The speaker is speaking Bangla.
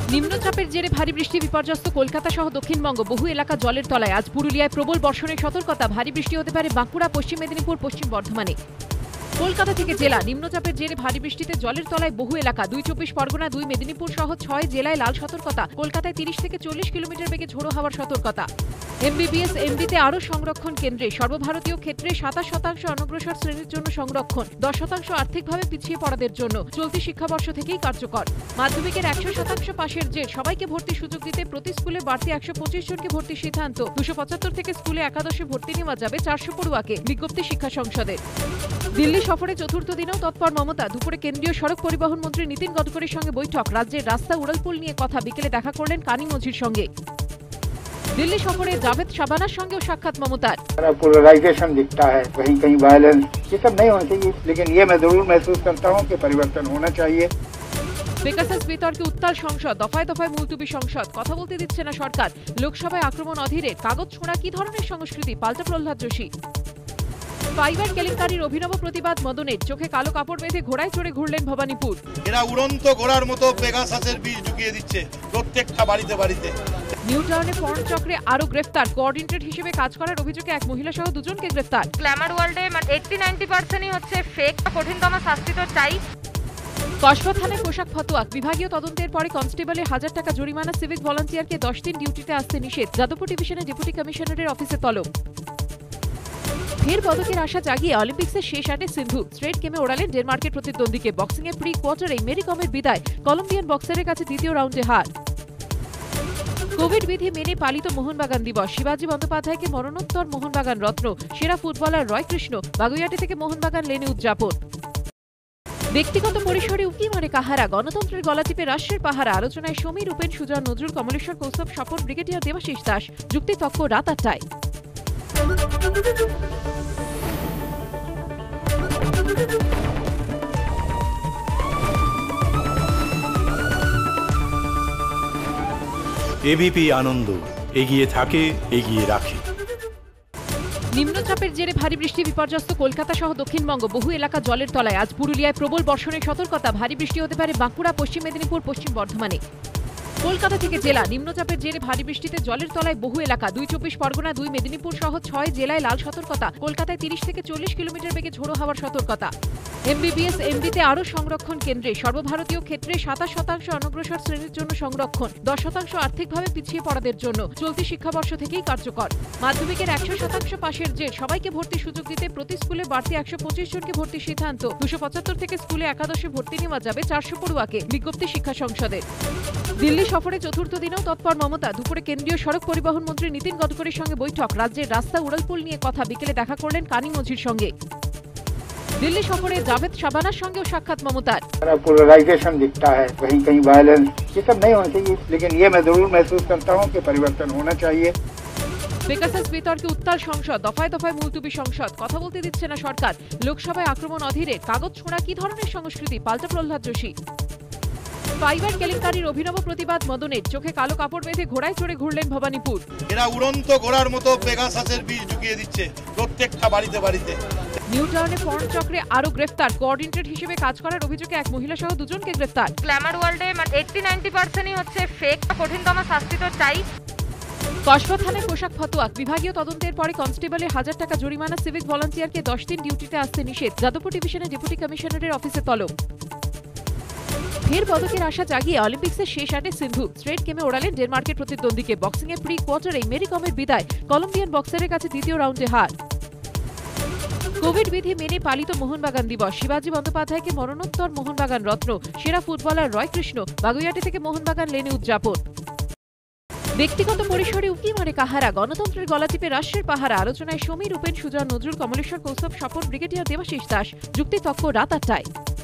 নিম্নচাপের জেরে ভারী বৃষ্টি বিপর্যস্ত কলকাতা সহ দক্ষিণবঙ্গ, বহু এলাকা জলের তলায়। আজ পুরুলিয়ায় প্রবল বর্ষণের সতর্কতা, ভারী বৃষ্টি হতে পারে বাঁকুড়া, পশ্চিম মেদিনীপুর, পশ্চিম বর্ধমানে। কলকাতা থেকে জেলা, নিম্নচাপের জেরে ভারী বৃষ্টিতে জলের তলায় বহু এলাকা। 2 চব্বিশ পরগনা, 2 মেদিনীপুর সহ 6 জেলায় লাল সতর্কতা। কলকাতায় 30 থেকে 40 কিলোমিটার বেগে ঝোড়ো হাওয়ার সতর্কতা। MBBS MDতে আরও সংরক্ষণ কেন্দ্রে। সর্বভারতীয় ক্ষেত্রে 27% অনগ্রসর শ্রেণীর জন্য সংরক্ষণ, 10% আর্থিকভাবে পিছিয়ে পড়াদের জন্য। চলতি শিক্ষাবর্ষ থেকেই কার্যকর। মাধ্যমিকের 100% পাশের জের সবাইকে ভর্তির সুযোগ দিতে প্রতি স্কুলে বাড়তি 125 জনকে ভর্তির সিদ্ধান্ত। 275 থেকে স্কুলে একাদশে ভর্তি নেওয়া যাবে 400 পড়ুয়াকে, বিজ্ঞপ্তি শিক্ষা সংসদের। দিল্লি সফরে চতুর্থ দিনেও তৎপর মমতা। দুপুরে কেন্দ্রীয় সড়ক পরিবহন মন্ত্রী নীতিন গডকরির সঙ্গে বৈঠক। রাজ্যের রাস্তা উড়ালপুল নিয়ে কথা। বিকেলে দেখা করলেন কানি মজির সঙ্গে। दिल्ली सफरे जावेद शाबानार संगेও সাক্ষাৎ মমতার। पोलराइजेशन दिखता है, कहीं कहीं वायलेंस, ये सब नहीं होना चाहिए, लेकिन ये मैं जरूर महसूस करता हूँ कि परिवर्तन होना चाहिए। পেগাসাস বিতর্কে উত্তাল সংসদ, দফায় দফায় মুলতুবি সংসদ, কথা বলতে দিচ্ছে না সরকার। লোকসভায় আক্রমণ অধীরে, কাগজ ছোঁড়া কি ধরনের সংস্কৃতি, পাল্টা প্রহ্লাদ যোশী। ফাইবার কেলেঙ্কারির অভিনব প্রতিবাদ মদনের, চোখে কালো কাপড় বেঁধে ঘোড়ায় চড়ে ঘুরলেন ভবানীপুর। এরা উড়ন্ত ঘোড়ার মতো পেগাসাসের বীজ ঢুকিয়ে দিচ্ছে প্রত্যেকটা বাড়িতে বাড়িতে। নিউ টাউনে পর্ন চক্রে আরো গ্রেফতার, কোঅর্ডিনেটর হিসেবে কাজ করার অভিযোগে এক মহিলা সহ দুজনকে গ্রেফতার। গ্ল্যামার ওয়ার্ল্ডে 80-90%ই হচ্ছে ফেক, কঠিনতম শাস্তি তো চাই। কসবা থানায় পোশাক ফতোয়া, বিভাগীয় তদন্তের পরে কনস্টেবলের 1000 টাকা জরিমানা, সিভিক ভলান্টিয়ারকে 10 দিন ডিউটিতে আসতে নিষেধ। যাদবপুর ডিভিশনের ডেপুটি কমিশনারের অফিসে তলব। ফের পদকের আশা জাগিয়ে অলিম্পিক্সের শেষ আটে সিন্ধু, স্ট্রেট গেমে ওড়ালেন ডেনমার্কের প্রতিদ্বন্দ্বীকে। বক্সিংয়ে প্রি কোয়ার্টারেই মেরি কমের বিদায়, কলম্বিয়ান বক্সারের কাছে দ্বিতীয় রাউন্ডে হার। কোভিড বিধি মেনে পালিত মোহনবাগান দিবস, শিবাজি বন্দ্যোপাধ্যায়কে মরণোত্তর মোহনবাগান রত্ন, সেরা ফুটবলার রয় কৃষ্ণ, বাগুইয়াটি থেকে মোহনবাগান লেনে উদযাপন। ব্যক্তিগত পরিসরে উকি মারে কাহারা, গণতন্ত্রের গলা টিপে রাষ্ট্রের পাহারা। আলোচনায় সমীর, উপেন, সুজন, নজরুল, কমলেশ্বর, কৌস্তব, স্বপন, ব্রিগেডিয়ার দেবাশিস দাস। যুক্তি তক্ক রাত 8টায়। এবিপি আনন্দ, এগিয়ে থাকে, এগিয়ে রাখে। নিম্নচাপের জেরে ভারী বৃষ্টি বিপর্যস্ত কলকাতা সহ দক্ষিণবঙ্গ, বহু এলাকা জলের তলায়। আজ পুরুলিয়ায় প্রবল বর্ষণের সতর্কতা, ভারী বৃষ্টি হতে পারে বাঁকুড়া, পশ্চিম মেদিনীপুর, পশ্চিম বর্ধমানে। কলকাতা থেকে জেলা, নিম্নচাপের জেরে ভারী বৃষ্টিতে জলের তলায় বহু এলাকা। 2 চব্বিশ পরগনা, 2 মেদিনীপুর সহ 6 জেলায় লাল সতর্কতা। কলকাতায় 30 থেকে 40 কিলোমিটার বেগে ঝোড়ো হাওয়ার সতর্কতা। MBBS MDতে আরও সংরক্ষণ কেন্দ্রে। সর্বভারতীয় ক্ষেত্রে 27% অনগ্রসর শ্রেণীর জন্য সংরক্ষণ, 10% আর্থিকভাবে পিছিয়ে পড়াদের জন্য। চলতি শিক্ষাবর্ষ থেকেই কার্যকর। মাধ্যমিকের 100% পাশের জের সবাইকে ভর্তির সুযোগ দিতে প্রতি স্কুলে বাড়তি 125 জনকে ভর্তির সিদ্ধান্ত। 275 থেকে স্কুলে একাদশে ভর্তি নেওয়া যাবে 400 পড়ুয়াকে, বিজ্ঞপ্তি শিক্ষা সংসদের। দিল্লি সফরে চতুর্থ দিনেও তৎপর মমতা। দুপুরে কেন্দ্রীয় সড়ক পরিবহন মন্ত্রী নীতিন গডকরির সঙ্গে বৈঠক। রাজ্যের রাস্তা উড়ালপুল নিয়ে কথা। বিকেলে দেখা করলেন কানি মজির সঙ্গে। दिल्ली सफरे जावेद शाबानार संगेও সাক্ষাৎ মমতার। पोलराइजेशन दिखता है, कहीं कहीं वायलेंस, ये सब नहीं होना चाहिए, लेकिन ये मैं जरूर महसूस करता हूँ कि परिवर्तन होना चाहिए। পেগাসাস বিতর্কে উত্তাল সংসদ, দফায় দফায় মুলতুবি সংসদ, কথা বলতে দিচ্ছে না সরকার। লোকসভায় আক্রমণ অধীরে, কাগজ ছোঁড়া কি ধরনের সংস্কৃতি, পাল্টা প্রহ্লাদ যোশী। ফাইবার কেলেঙ্কারির অভিনব প্রতিবাদ মদনের, চোখে কালো কাপড় বেঁধে ঘোড়ায় চড়ে ঘুরলেন ভবানীপুর। এরা উড়ন্ত ঘোড়ার মতো পেগাসাসের বীজ ঢুকিয়ে দিচ্ছে প্রত্যেকটা বাড়িতে বাড়িতে। নিউ টাউনে পর্ন চক্রে আরো গ্রেফতার, কোঅর্ডিনেটর হিসেবে কাজ করার অভিযোগে এক মহিলা সহ দুজনকে গ্রেফতার। গ্ল্যামার ওয়ার্ল্ডে 80-90%ই হচ্ছে ফেক, কঠিনতম শাস্তি তো চাই। কসবা থানায় পোশাক ফতোয়া, বিভাগীয় তদন্তের পরে কনস্টেবলের 1000 টাকা জরিমানা, সিভিক ভলান্টিয়ারকে 10 দিন ডিউটিতে আসতে নিষেধ। যাদবপুর ডিভিশনের ডেপুটি কমিশনারের অফিসে তলব। ফের পদকের আশা জাগিয়ে অলিম্পিক্সের শেষ আটে সিন্ধু, স্ট্রেট গেমে ওড়ালেন ডেনমার্কের প্রতিদ্বন্দ্বীকে। বক্সিংয়ে প্রি কোয়ার্টারেই মেরি কমের বিদায়, কলম্বিয়ান বক্সারের কাছে দ্বিতীয় রাউন্ডে হার। কোভিড বিধি মেনে পালিত মোহনবাগান দিবস, শিবাজি বন্দ্যোপাধ্যায়কে মরণোত্তর মোহনবাগান রত্ন, সেরা ফুটবলার রয় কৃষ্ণ, বাগুইয়াটি থেকে মোহনবাগান লেনে উদযাপন। ব্যক্তিগত পরিসরে উকি মারে কাহারা, গণতন্ত্রের গলা টিপে রাষ্ট্রের পাহারা। আলোচনায় সমীর, উপেন, সুজন, নজরুল, কমলেশ্বর, কৌস্তব, স্বপন, ব্রিগেডিয়ার দেবাশিস দাস। যুক্তি তক্ক রাত 8টায়।